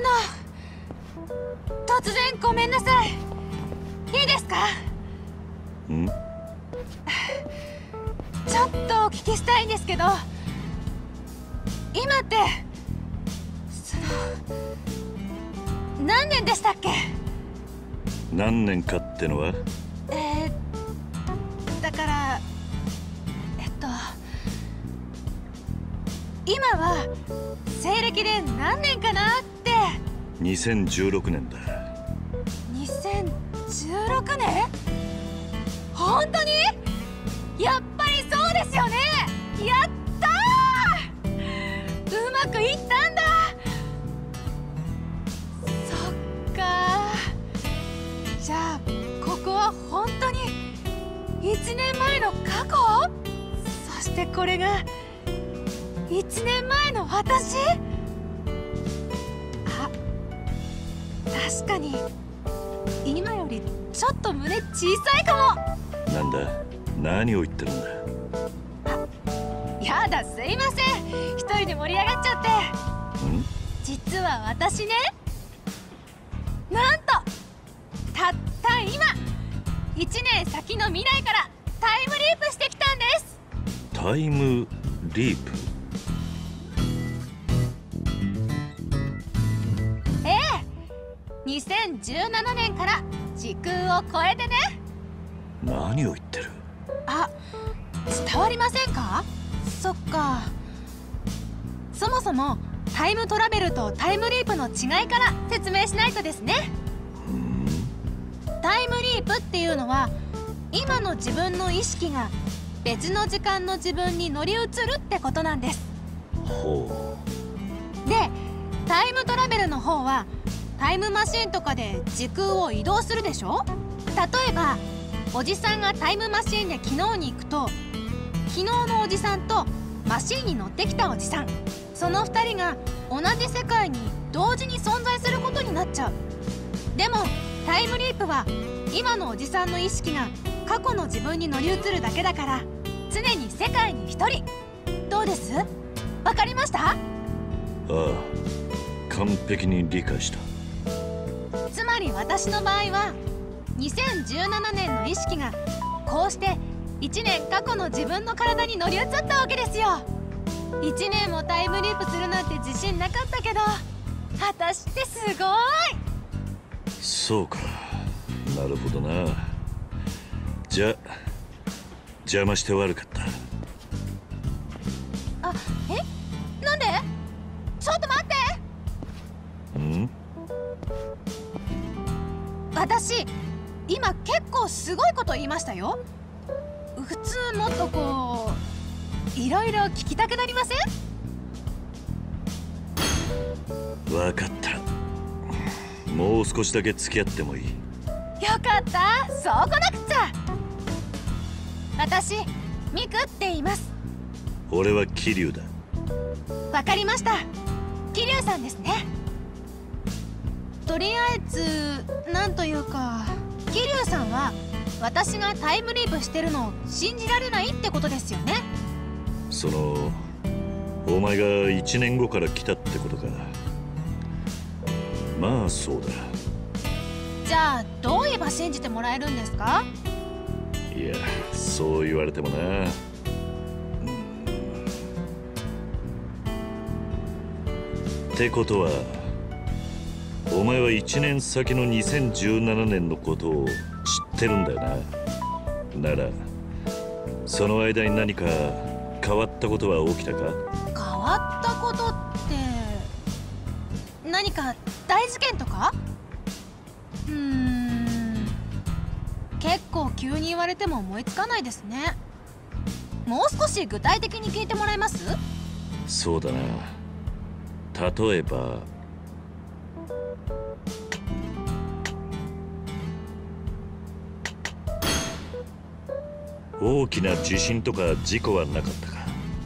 突然ごめんなさい。いいですか？ ん？ ちょっとお聞きしたいんですけど、今って何年でしたっけ？ 何年かってのは？ だから今は西暦で何年かなって。 2016年だ。 2016年？本当に？やっぱりそうですよね。やったー、うまくいったんだ。そっか。じゃあここは本当に1年前の過去？そしてこれが1年前の私？あ、確かに今よりちょっと胸小さいかも。 なんだ、何を言ってるんだ。 やだ、すいません、一人で盛り上がっちゃって。実は私ね、なんとたった今1年先の未来からタイムリープしてきたんです。 タイムリープ？ 2017年から時空を超えてね。 何を言ってる？ あ、伝わりませんか？そっか。そもそもタイムトラベルとタイムリープの違いから説明しないとですね。タイムリープっていうのは今の自分の意識が別の時間の自分に乗り移るってことなんです。 ほう。で、タイムトラベルの方はタイムマシンとかで時空を移動するでしょ。例えばおじさんがタイムマシンで昨日に行くと、昨日のおじさんとマシンに乗ってきたおじさん、その2人が同じ世界に同時に存在することになっちゃう。でもタイムリープは今のおじさんの意識が過去の自分に乗り移るだけだから、常に世界に1人。どうです？わかりました？ ああ、完璧に理解した。 つまり私の場合は2017年の意識がこうして1年過去の自分の体に乗り移ったわけですよ。1年もタイムリープするなんて自信なかったけど、私ってすごい。 そうか、なるほどな。じゃあ邪魔して悪かった。 あ、なんで？ちょっと待って。私今結構すごいこと言いましたよ。普通もっとこういろいろ聞きたくなりません？ わかった。もう少しだけ付き合ってもいい？ よかった、そうこなくちゃ。私ミクって言います。 俺は桐生だ。 わかりました、桐生さんですね。とりあえずなんというか、桐生さんは私がタイムリープしてるのを信じられないってことですよね。 そのお前が1年後から来たってことか。まあそうだ。 じゃあどう言えば信じてもらえるんですか？ いや、そう言われてもな。ってことはお前は1年先の2017年のことを知ってるんだよな。ならその間に何か変わったことは起きたか？ 変わったことって何か大事件とか？結構急に言われても思いつかないですね。もう少し具体的に聞いてもらえます？ そうだな。例えば大きな地震とか事故はなかったか？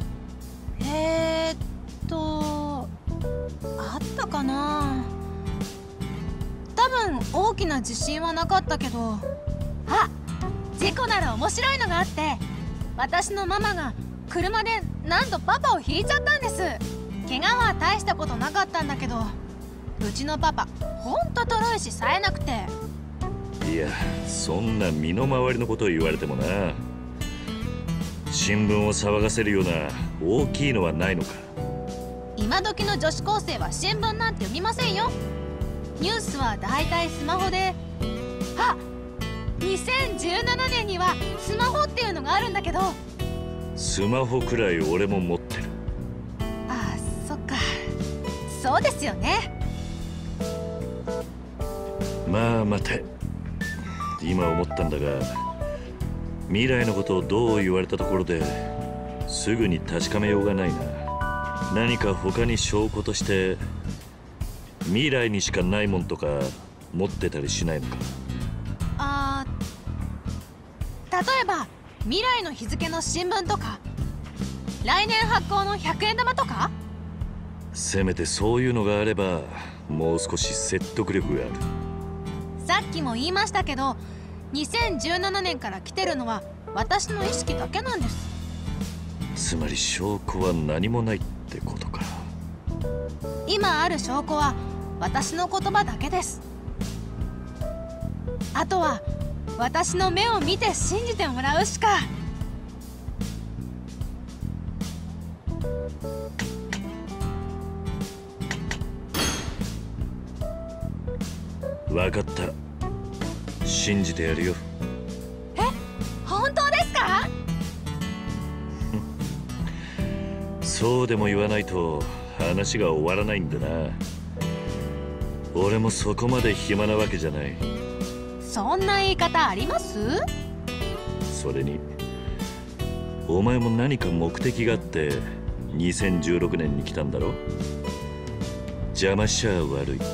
あったかな。多分大きな地震はなかったけど、あ、事故なら面白いのがあって、私のママが車で何度パパをひいちゃったんです。怪我は大したことなかったんだけど、 うちのパパほんととろいし冴えなくて。 いや、そんな身の回りのことを言われてもな。新聞を騒がせるような大きいのはないのか。 今時の女子高生は新聞なんて読みませんよ。ニュースはだいたいスマホで。あ、2017年にはスマホっていうのがあるんだけど。 スマホくらい俺も持ってる。 ああ、そっか。そうですよね。 まあ待て、今思ったんだが、未来のことをどう言われたところですぐに確かめようがないな。何か他に証拠として未来にしかないもんとか持ってたりしないのか。 あー、例えば未来の日付の新聞とか、来年発行の100円玉とか。 せめてそういうのがあればもう少し説得力がある。 さっきも言いましたけど、2017年から来てるのは私の意識だけなんです。 つまり証拠は何もないってことか。 今ある証拠は私の言葉だけです。あとは私の目を見て信じてもらうしか。 分かった、信じてやるよ。 え、本当ですか？ そうでも言わないと話が終わらないんだな。俺もそこまで暇なわけじゃない。 そんな言い方あります？ それにお前も何か目的があって2016年に来たんだろ。邪魔しちゃ悪い。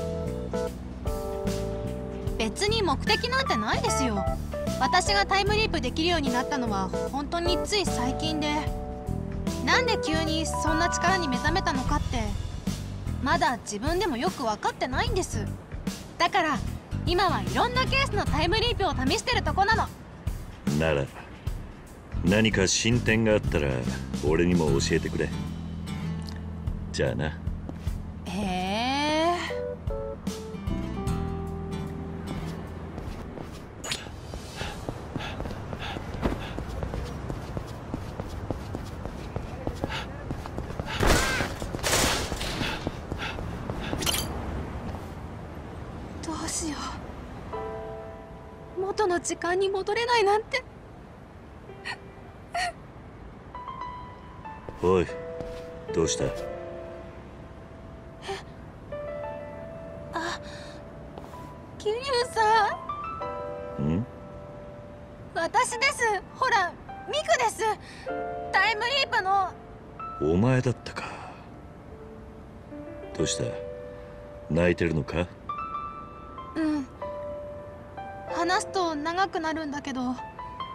別に目的なんてないですよ。私がタイムリープできるようになったのは本当につい最近で、なんで急にそんな力に目覚めたのかってまだ自分でもよく分かってないんです。だから今はいろんなケースのタイムリープを試してるとこなの。 なら何か進展があったら俺にも教えてくれ。じゃあな。 どうしよう、元の時間に戻れないなんて。 おい、どうした？ あ、桐生さん。 ん？ 私です。ほら、ミクです。タイムリープの。 お前だったか。どうした？泣いてるのか？ うん。話すと長くなるんだけど。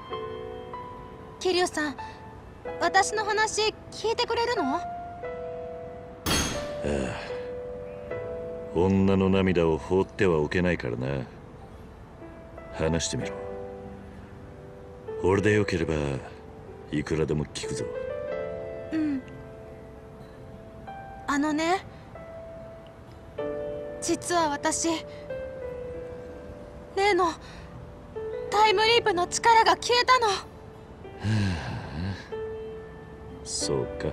桐生さん、私の話聞いてくれるの？ ああ、女の涙を放ってはおけないからな。話してみろ。俺でよければいくらでも聞くぞ。 うん。あのね、実は私、例のタイムリープの力が消えたの。 そうか。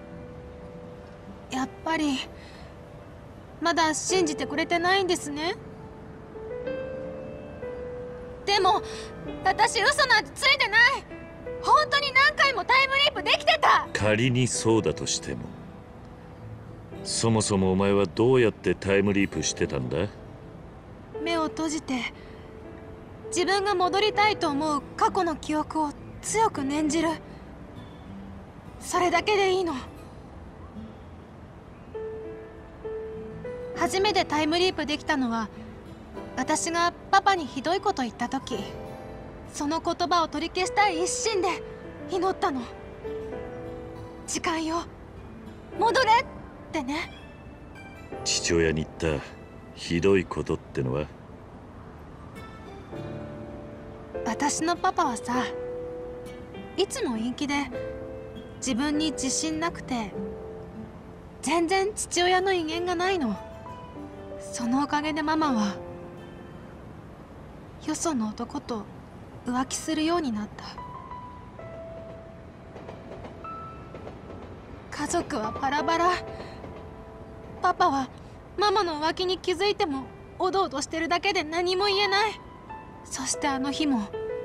やっぱりまだ信じてくれてないんですね。でも私嘘なんてついてない。本当に何回もタイムリープできてた。 仮にそうだとしても、そもそもお前はどうやってタイムリープしてたんだ？ 目を閉じて自分が戻りたいと思う過去の記憶を強く念じる。それだけでいいの。初めてタイムリープできたのは私がパパにひどいこと言った時、その言葉を取り消したい一心で祈ったの。時間よ、戻れってね。 父親に言ったひどいことってのは？ 私のパパはさ、いつも陰気で自分に自信なくて、全然父親の威厳がないの。 そのおかげでママはよその男と浮気するようになった。家族はバラバラ。パパはママの浮気に気づいてもおどおどしてるだけで何も言えない。そしてあの日も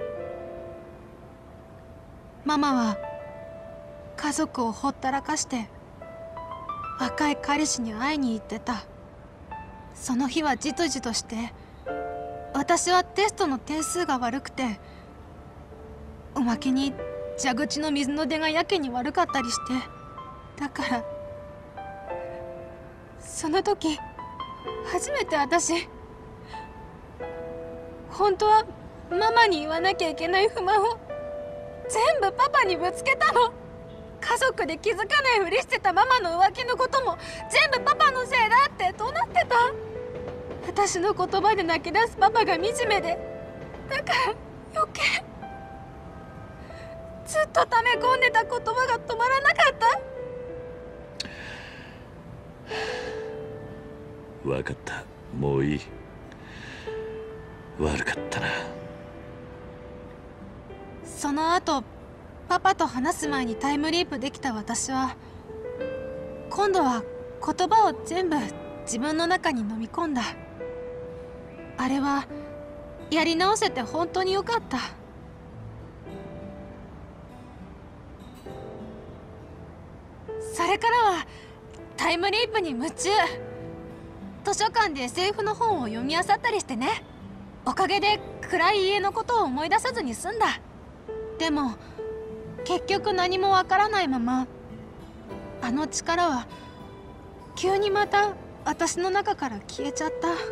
ママは家族をほったらかして若い彼氏に会いに行ってた。その日はじとじとして、私はテストの点数が悪くて、おまけに蛇口の水の出がやけに悪かったりして、だからその時初めて私、本当はママに言わなきゃいけない不満を全部パパにぶつけたの。家族で気づかないふりしてたママの浮気のことも全部パパのせいだって怒鳴ってた。私の言葉で泣き出すパパが惨めで、だから余計ずっと溜め込んでた言葉が止まらなかった。 分かった、もういい。悪かったな。 その後パパと話す前にタイムリープできた私は、今度は言葉を全部自分の中に飲み込んだ。あれはやり直せて本当によかった。それからはタイムリープに夢中。図書館で SF の本を読み漁ったりしてね。おかげで暗い家のことを思い出さずに済んだ。でも結局何もわからないまま、あの力は急にまた私の中から消えちゃった。ど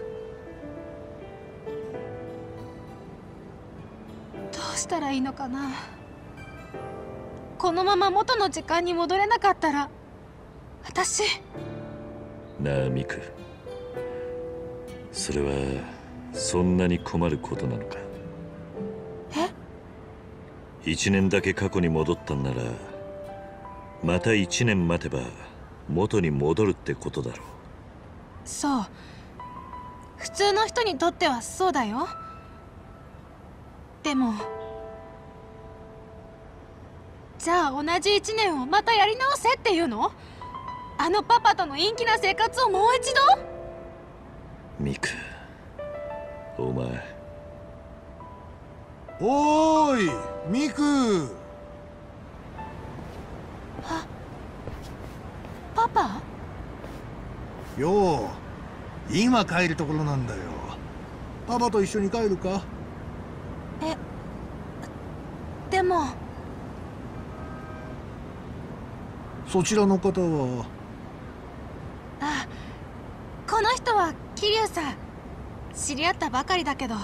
うしたらいいのかな。このまま元の時間に戻れなかったら、私。 なあミク、それはそんなに困ることなのか。 え ？1年だけ過去に戻ったんなら、また1年待てば元に戻るってことだろう。 そう、普通の人にとってはそうだよ。でもじゃあ同じ1年をまたやり直せっていうの？あのパパとの陰気な生活をもう一度？ ミク、お前。 おーいミク。 パパ？ よう、今帰るところなんだよ。パパと一緒に帰るか？ でもそちらの方は？ あ、この人は桐生さん。知り合ったばかりだけど。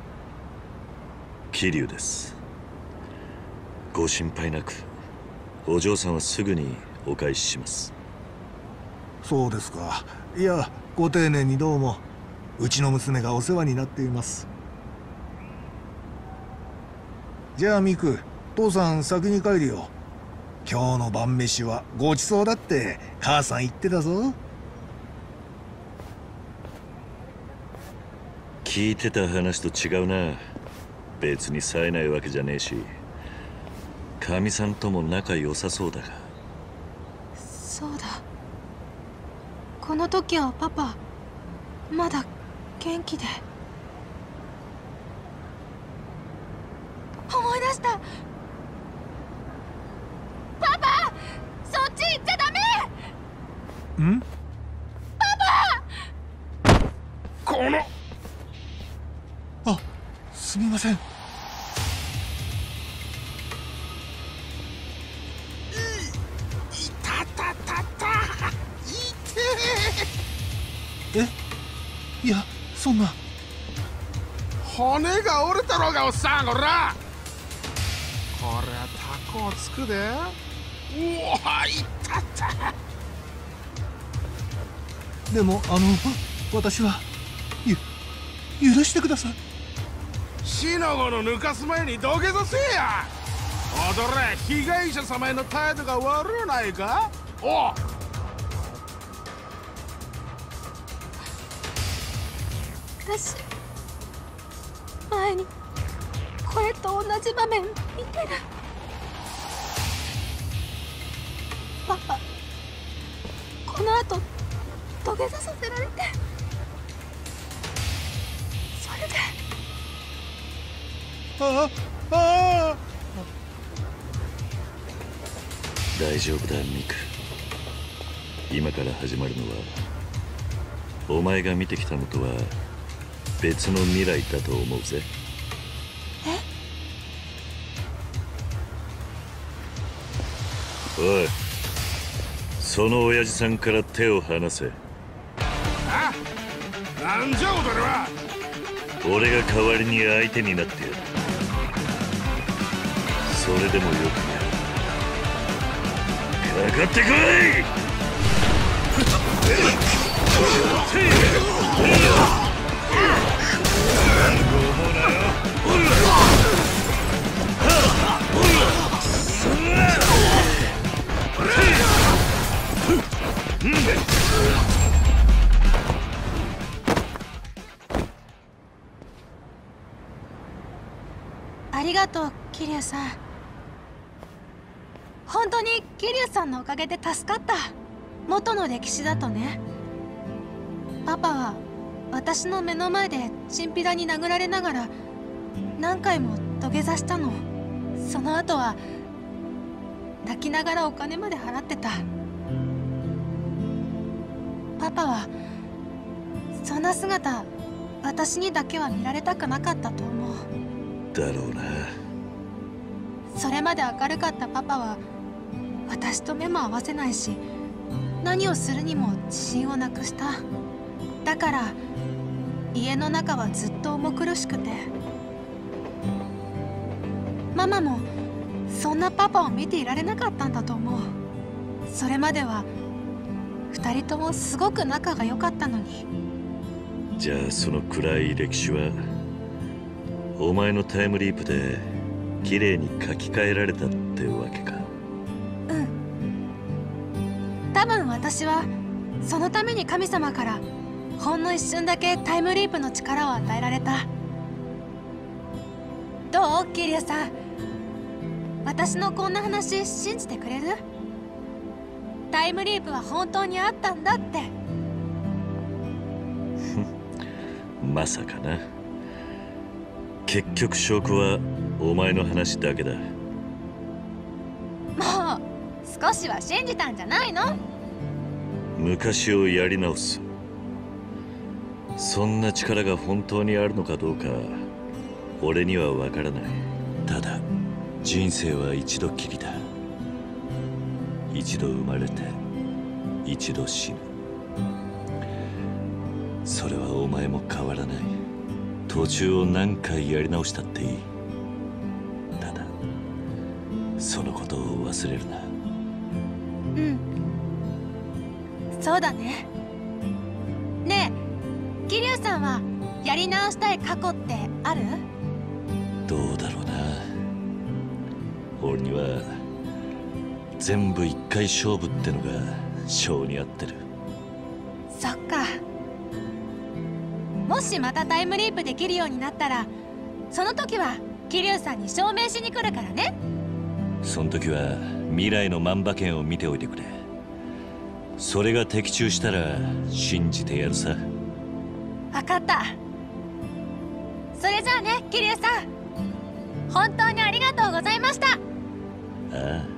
桐生です。ご心配なく、お嬢さんはすぐにお返しします。 そうですか。いや、ご丁寧にどうも。うちの娘がお世話になっています。じゃあミク、父さん先に帰るよ。今日の晩飯はごちそうだって母さん言ってたぞ。 聞いてた話と違うな。別に冴えないわけじゃねえし、かみさんとも仲良さそうだが。 そうだ、この時はパパまだ元気で。思い出した。パパ、そっち行っちゃダメ。 ん？ パパ！ この…あ、すみません。いや、そんな。 骨が折れたろうがおっさん、こら。こりゃタコをつくで。うわ、いったった。 でも私は許してください。 死の子の抜かす前に土下座せえや。踊れ、被害者様への態度が悪うないか。おう。 私前にこれと同じ場面見てる。パパ、この後土下座させられて、それで大丈夫だミク。今から始まるのはお前が見てきたのとは別の未来だと思うぜ。おい、その親父さんから手を離せ。 あ、なんじゃおれは。 俺が代わりに相手になってやる。それでもよくかかってこい。 ありがとう、桐生さん。本当に桐生さんのおかげで助かった。元の歴史だとね。パパは私の目の前でチンピラに殴られながら何回も土下座したの。その後は泣きながらお金まで払ってた。パパはそんな姿私にだけは見られたくなかったと思う。 だろうな。 それまで明るかったパパは私と目も合わせないし、何をするにも自信をなくした。だから家の中はずっと重苦しくて、ママもそんなパパを見ていられなかったんだと思う。それまでは2人ともすごく仲が良かったのに。 じゃあその暗い歴史はお前のタイムリープで綺麗に書き換えられたってわけか。 うん。多分私はそのために神様からほんの一瞬だけタイムリープの力を与えられた。どう、桐生さん。私のこんな話信じてくれる？タイムリープは本当にあったんだって。 まさかな。結局証拠はお前の話だけだ。 もう少しは信じたんじゃないの？ 昔をやり直す、そんな力が本当にあるのかどうか俺にはわからない。ただ人生は一度きりだ。一度生まれて一度死ぬ。それはお前も変わらない。途中を何回やり直したっていい。ただそのことを忘れるな。 うん、そうだね。ねえ、桐生さんはやり直したい過去ってある？ どうだろうな。俺には全部一回勝負ってのが性に合ってる。 そっか。もしまたタイムリープできるようになったら、その時は桐生さんに証明しに来るからね。 その時は未来の万馬券を見ておいてくれ。それが的中したら信じてやるさ。 分かった。それじゃあね、桐生さん。本当にありがとうございました。 ああ。